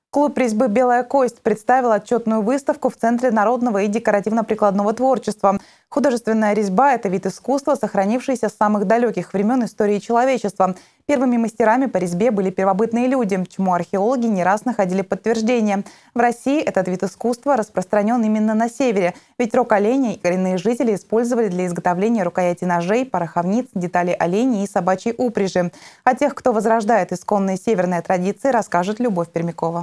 Клуб резьбы «Белая кость» представил отчетную выставку в Центре народного и декоративно-прикладного творчества. Художественная резьба – это вид искусства, сохранившийся с самых далеких времен истории человечества. Первыми мастерами по резьбе были первобытные люди, чему археологи не раз находили подтверждение. В России этот вид искусства распространен именно на севере, ведь рог оленя коренные жители использовали для изготовления рукояти ножей, пороховниц, деталей оленей и собачьей упряжи. О тех, кто возрождает исконные северные традиции, расскажет Любовь Пермякова.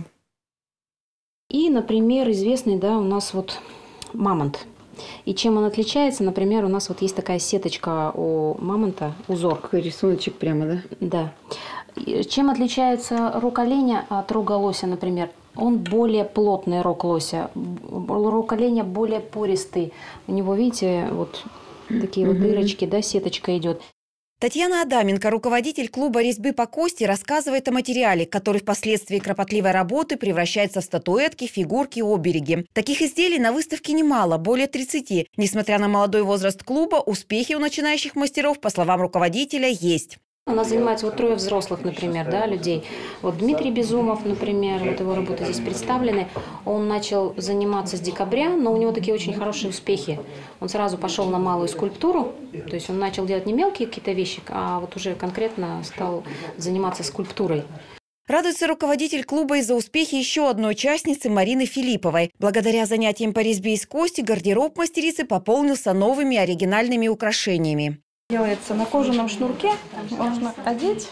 И, например, известный, у нас мамонт. И чем он отличается, например, у нас есть такая сеточка у мамонта, узор. Какой рисуночек прямо, да? Да. И чем отличается рог оленя от рога лося, например? Он более плотный, рог лося. Рог оленя более пористый. У него, видите, такие дырочки, сеточка идет. Татьяна Адаменко, руководитель клуба резьбы по кости, рассказывает о материале, который впоследствии кропотливой работы превращается в статуэтки, фигурки, обереги. Таких изделий на выставке немало, более 30. Несмотря на молодой возраст клуба, успехи у начинающих мастеров, по словам руководителя, есть. У нас занимается трое взрослых, например, людей. Дмитрий Безумов, например, его работы здесь представлены. Он начал заниматься с декабря, но у него такие очень хорошие успехи. Он сразу пошел на малую скульптуру, то есть он начал делать не мелкие какие-то вещи, а уже конкретно стал заниматься скульптурой. Радуется руководитель клуба из-за успехи еще одной участницы Марины Филипповой. Благодаря занятиям по резьбе из кости гардероб мастерицы пополнился новыми оригинальными украшениями. Делается на кожаном шнурке, можно одеть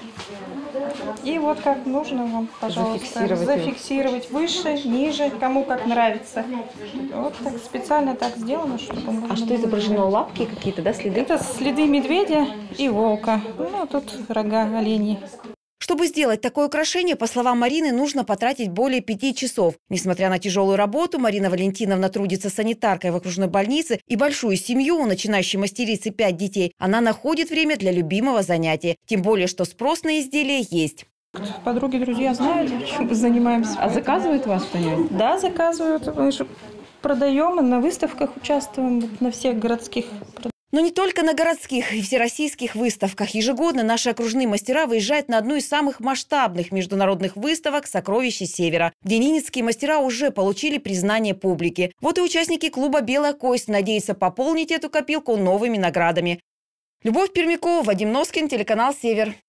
и как нужно вам, пожалуйста, зафиксировать выше, ниже, кому как нравится. Так специально так сделано, чтобы можно А что было изображено? Лапки какие-то, следы? Это следы медведя и волка. Тут рога оленей. Чтобы сделать такое украшение, по словам Марины, нужно потратить более 5 часов. Несмотря на тяжелую работу, Марина Валентиновна трудится санитаркой в окружной больнице и большую семью, у начинающей мастерицы 5 детей, она находит время для любимого занятия. Тем более, что спрос на изделия есть. Подруги, друзья знают, чем мы занимаемся. А заказывают вас что-нибудь? Да, заказывают. Мы же продаем, и на выставках участвуем, на всех городских. Но не только на городских и всероссийских выставках. Ежегодно наши окружные мастера выезжают на одну из самых масштабных международных выставок «Сокровища Севера», где ненецкие мастера уже получили признание публики. И участники клуба «Белая кость» надеются пополнить эту копилку новыми наградами. Любовь Пермякова, Вадим Носкин, телеканал «Север».